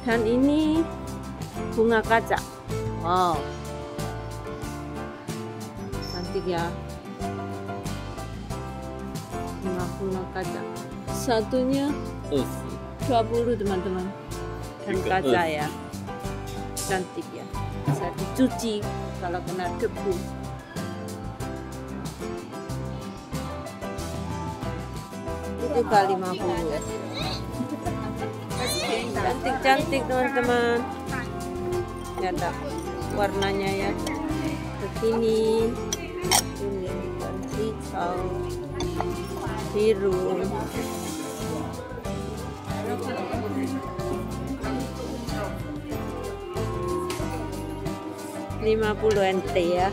Dan ini bunga kaca. Wow, cantik ya. Bunga kaca. Satunya 20 teman-teman. Dan kaca ya. Cantik ya. Bisa dicuci kalau kena debu. Itu kali 50 ya. Cantik-cantik teman-teman. Lihat tak warnanya ya. Begini. Kuning dan hijau. Biru. $50 ya.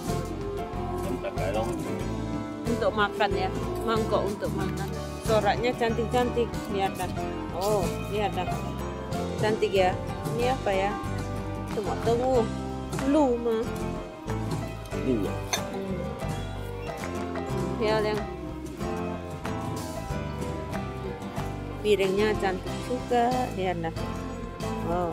Untuk makan ya. Mangkok untuk makan. Coraknya cantik-cantik, lihat dah. Oh, lihat dah. Cantik ya. Ini apa ya? Temu lu mah. Iya. Yang piringnya cantik juga, lihat dah. Oh.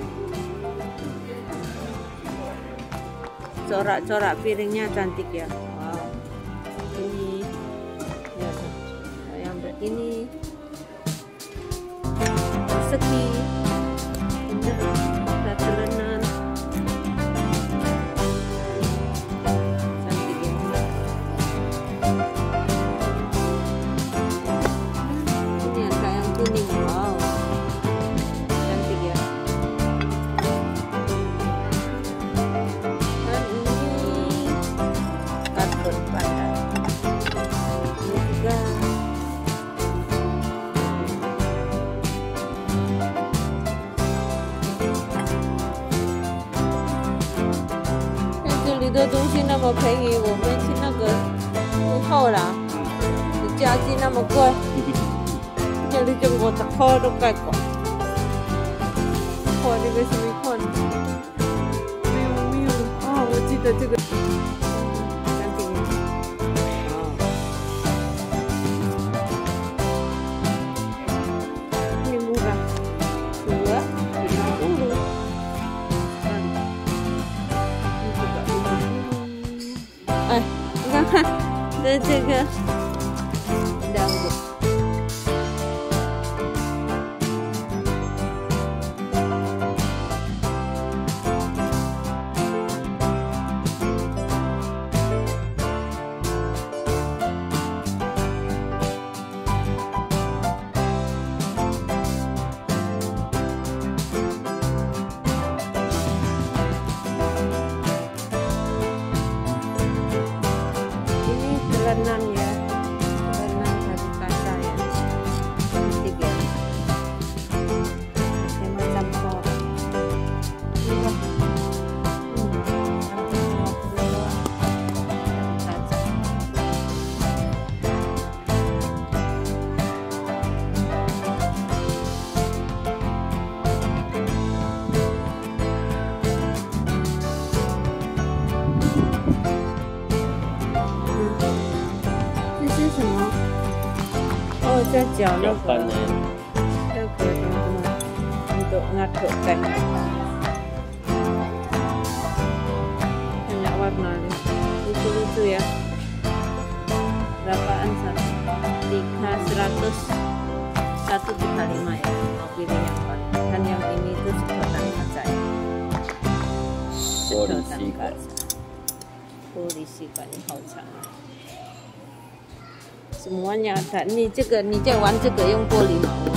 Corak-corak piringnya cantik ya. Wow. Ini lihat dah. Yang begini persegi, datelenan, cantik ya. Ini ada yang kuning, wow, cantik ya. Dan ini karton panda. Ini juga这里的东西那么便宜，我们去那个不好啦，价钱那么贵，这里就50块都该管。哇，这个什么款？没有啊，我记得这个。干净呀。Ini murah. 250. Eh, 你看看，这个2个。Telenan ya, telenan dari kaca ya, cantik ya, ini macam corak, murah, dari kaca. Oh, saya jual这个teman-teman untuk ngaduk teh. Banyak warna nih, lucu-lucu ya. Berapaan satu? 135 ya. Mau pilih yang mana? Kan yang ini itu sedotan kaca ya. Sedotan kaca. Polisi kan ini好长啊。semuanya ada. Nih, 这个你在玩这个用玻璃毛哦。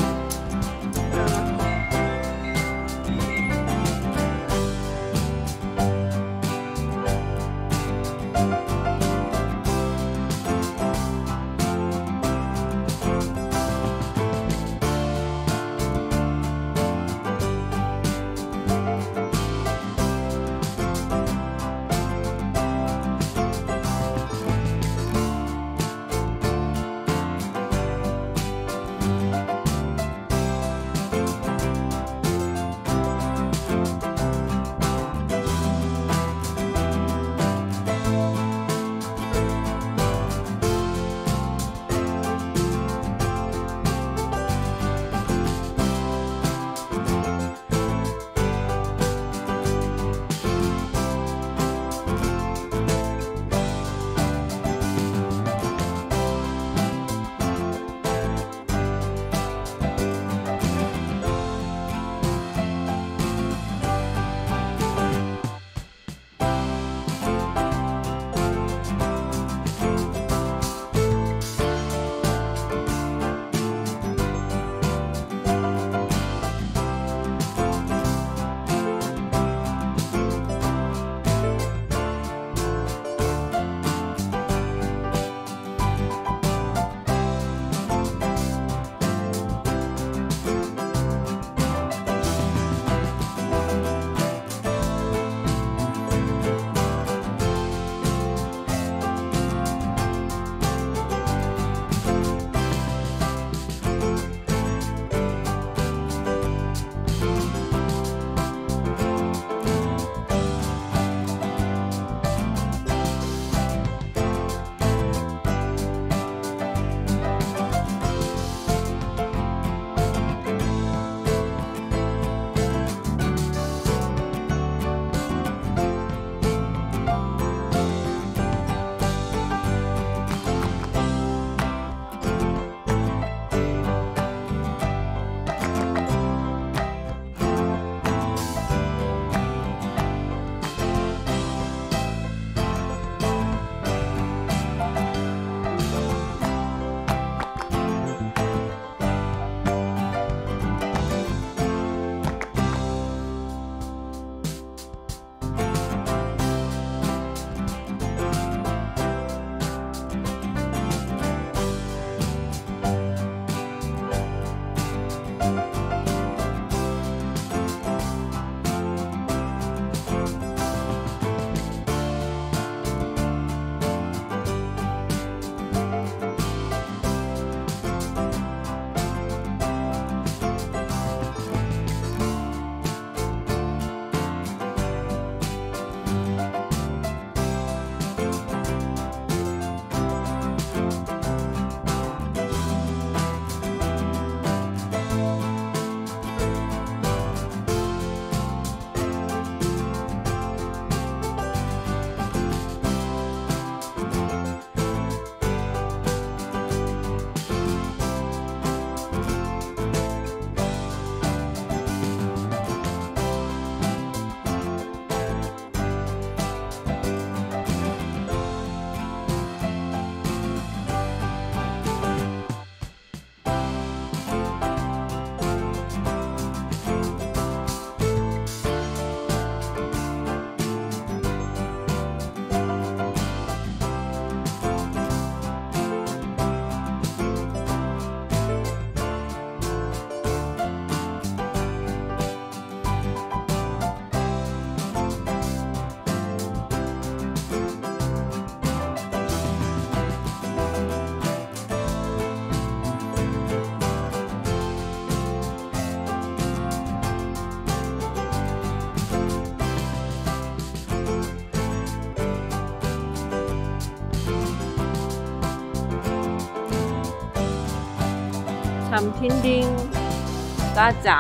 Dinding, kaca,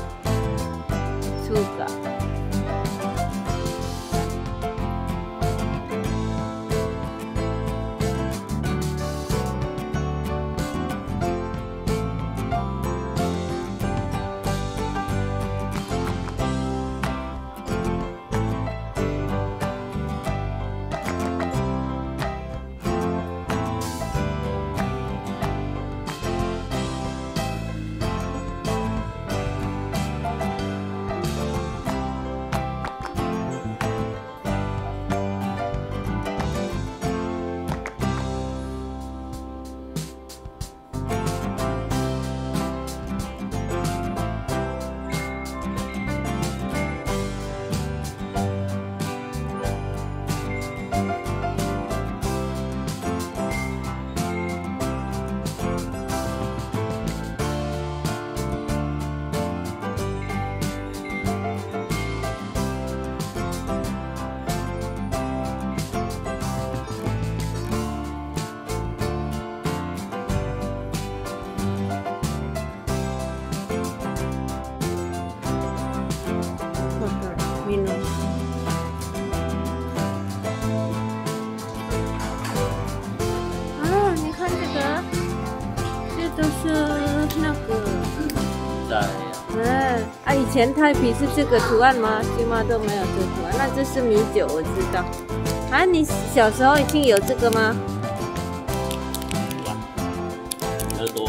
juga. Minum.啊，你看这个，这都是那个。对。以前太皮是这个图案吗？起码都没有这个图案。那这是米酒，我知道。啊，你小时候已经有这个吗？ 耳朵。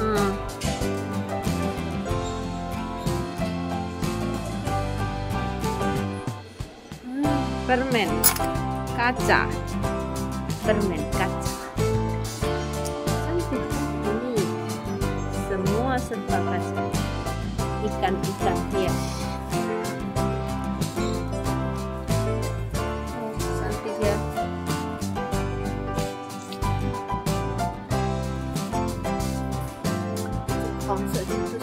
Permen kaca, permen kaca. Cantik ini, semua serba kaca. Ikan-ikan hias. Oh, cantik ya. 黄色就是